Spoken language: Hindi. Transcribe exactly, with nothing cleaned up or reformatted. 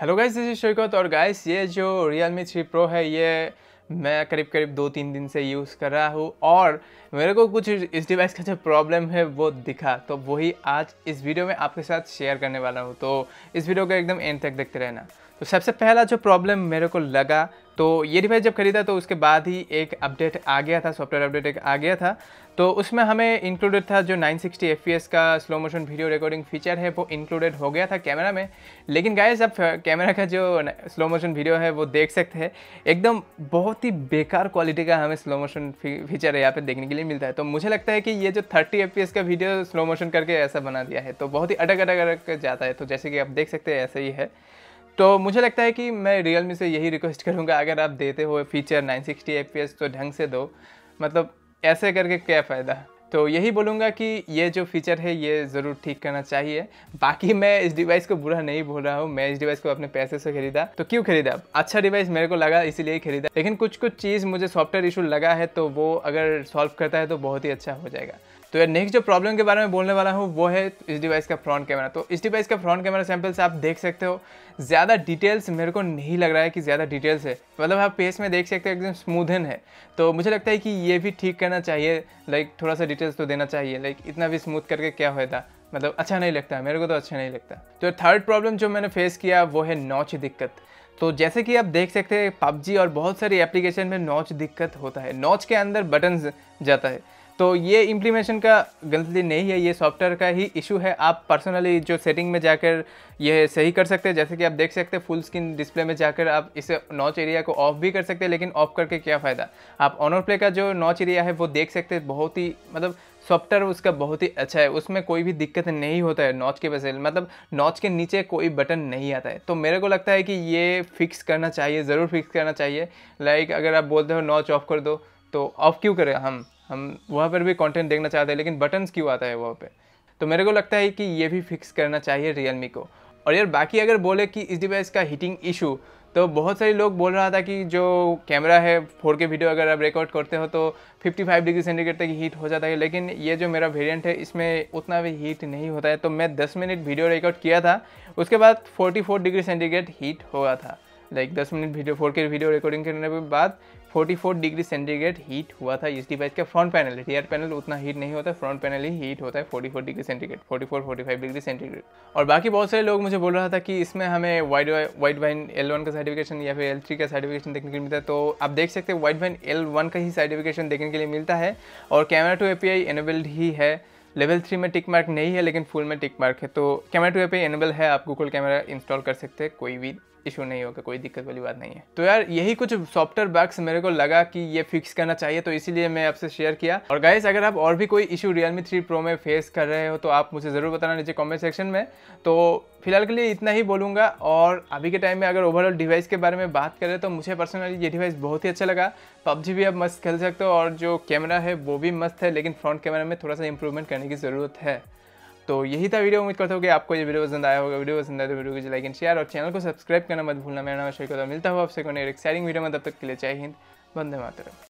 Hello guys, this is Shaukat. और गाइस ये जो Realme थ्री Pro है ये मैं करीब करीब दो तीन दिन से यूज़ कर रहा हूँ और मेरे को कुछ इस डिवाइस का जो प्रॉब्लम है वो दिखा, तो वही आज इस वीडियो में आपके साथ शेयर करने वाला हूँ। तो इस वीडियो को एकदम एंड तक देखते रहना। तो सबसे पहला जो प्रॉब्लम मेरे को लगा, तो ये डिवाइस जब खरीदा तो उसके बाद ही एक अपडेट आ गया था, सॉफ्टवेयर अपडेट एक आ गया था। तो उसमें हमें इंक्लूडेड था जो nine sixty F P S का slow motion video recording feature है वो इंक्लूडेड हो गया था कैमरा में। लेकिन गाइस आप कैमरा का जो स्लो मोशन वीडियो है वो देख सकते हैं, एकदम बहुत ही बेकार क्वालिटी का हमें स्लो मोशन फीचर यहाँ पे देखने के लिए मिलता है। तो मुझे लगता है कि ये जो थर्टी एफ पी एस का वीडियो स्लो मोशन करके ऐसा बना दिया है, तो बहुत ही अटक अटक अटक जाता है। तो जैसे कि आप देख सकते हैं ऐसा ही है। तो मुझे लगता है कि मैं Realme से यही रिक्वेस्ट करूंगा, अगर आप देते हो feature nine sixty F P S तो ढंग से दो, मतलब ऐसे करके क्या फ़ायदा। तो यही बोलूँगा कि ये जो फीचर है ये ज़रूर ठीक करना चाहिए। बाकी मैं इस डिवाइस को बुरा नहीं बोल रहा हूँ, मैं इस डिवाइस को अपने पैसे से खरीदा तो क्यों खरीदा, अच्छा डिवाइस मेरे को लगा इसीलिए खरीदा। लेकिन कुछ कुछ चीज़ मुझे सॉफ्टवेयर इशू लगा है, तो वो अगर सॉल्व करता है तो बहुत ही अच्छा हो जाएगा। तो यार नेक्स्ट जो प्रॉब्लम के बारे में बोलने वाला हूँ वो है इस डिवाइस का फ्रंट कैमरा। तो इस डिवाइस का फ्रंट कैमरा सैंपल्स आप देख सकते हो, ज़्यादा डिटेल्स मेरे को नहीं लग रहा है कि ज़्यादा डिटेल्स है। मतलब आप पेज में देख सकते हो एकदम स्मूथन है। तो मुझे लगता है कि ये भी ठीक करना चाहिए, लाइक थोड़ा सा डिटेल्स तो देना चाहिए। लाइक इतना भी स्मूथ करके क्या होता, मतलब अच्छा नहीं लगता, मेरे को तो अच्छा नहीं लगता। तो थर्ड प्रॉब्लम जो मैंने फेस किया वो है नॉच दिक्कत। तो जैसे कि आप देख सकते हैं पबजी और बहुत सारी एप्लीकेशन में नॉच दिक्कत होता है, नॉच के अंदर बटन जाता है। तो ये इम्प्लीमेंटेशन का गलती नहीं है, ये सॉफ्टवेयर का ही इशू है। आप पर्सनली जो सेटिंग में जाकर ये सही कर सकते हैं। जैसे कि आप देख सकते हैं फुल स्क्रीन डिस्प्ले में जाकर आप इस नॉच एरिया को ऑफ भी कर सकते हैं, लेकिन ऑफ करके क्या फ़ायदा। आप ऑन और प्ले का जो नॉच एरिया है वो देख सकते हैं, बहुत ही मतलब सॉफ्टवेयर उसका बहुत ही अच्छा है, उसमें कोई भी दिक्कत नहीं होता है नॉच के वजह से, मतलब नॉच के नीचे कोई बटन नहीं आता है। तो मेरे को लगता है कि ये फिक्स करना चाहिए, ज़रूर फिक्स करना चाहिए। लाइक अगर आप बोलते हो नॉच ऑफ कर दो, तो ऑफ क्यों करें हम हम वहाँ पर भी कंटेंट देखना चाहते हैं, लेकिन बटन्स क्यों आता है वहाँ पे। तो मेरे को लगता है कि ये भी फिक्स करना चाहिए Realme को। और यार बाकी अगर बोले कि इस डिवाइस का हीटिंग इशू, तो बहुत सारे लोग बोल रहा था कि जो कैमरा है फोर के वीडियो अगर आप रिकॉर्ड करते हो तो फिफ्टी फाइव डिग्री सेंटीग्रेड तक हीट हो जाता है। लेकिन ये जो मेरा वेरिएंट है इसमें उतना भी हीट नहीं होता है। तो मैं दस मिनट वीडियो रिकॉर्ड किया था, उसके बाद forty four degree centigrade heat हुआ था। लाइक दस मिनट वीडियो फोर के वीडियो रिकॉर्डिंग करने के बाद forty four degree centigrade heat हुआ था इस डिवाइस का फ्रंट पैनल। रियर पैनल उतना हीट नहीं होता, फ्रंट पैनल ही हीट होता है forty four degree centigrade, forty four forty five degree centigrade. और बाकी बहुत सारे लोग मुझे बोल रहा था कि इसमें हमें wide Widevine L one का सर्टिफिकेशन या फिर एल थ्री का सर्टिफिकेशन देखने के लिए मिलता है। तो आप देख सकते हैं वाइड वाइन एल वन का ही सर्टिफिकेशन देखने के लिए मिलता है और कैमरा टू एपीआई एनेबल्ड ही है। लेवल थ्री में टिक मार्क नहीं है, लेकिन फुल में टिक मार्क है। तो कैमरा टू एपीआई एनेबल है, आप गूगल कैमरा इंस्टॉल कर सकते हैं, कोई भी इशू नहीं होगा, कोई दिक्कत वाली बात नहीं है। तो यार यही कुछ सॉफ्टवेयर बग्स मेरे को लगा कि ये फिक्स करना चाहिए, तो इसीलिए मैं आपसे शेयर किया। और गाइस अगर आप और भी कोई इशू Realme थ्री Pro में फेस कर रहे हो तो आप मुझे ज़रूर बताना नीचे कमेंट सेक्शन में। तो फिलहाल के लिए इतना ही बोलूँगा। और अभी के टाइम में अगर ओवरऑल डिवाइस के बारे में बात करें तो मुझे पर्सनली ये डिवाइस बहुत ही अच्छा लगा। पबजी भी आप मस्त खेल सकते हो और जो कैमरा है वो भी मस्त है, लेकिन फ्रंट कैमरा में थोड़ा सा इंप्रूवमेंट करने की ज़रूरत है। तो यही था वीडियो। उम्मीद करता हूँ कि आपको ये वीडियो पसंद आया होगा। वीडियो पसंद आया तो वीडियो को लाइक एंड शेयर और चैनल को सब्सक्राइब करना मत भूलना। मेरा नाम है शौकत, मिलता हूँ आपसे कोई नेक्स्ट एक्साइटिंग वीडियो में, तब तक के लिए जय हिंद, वंदे मातरम।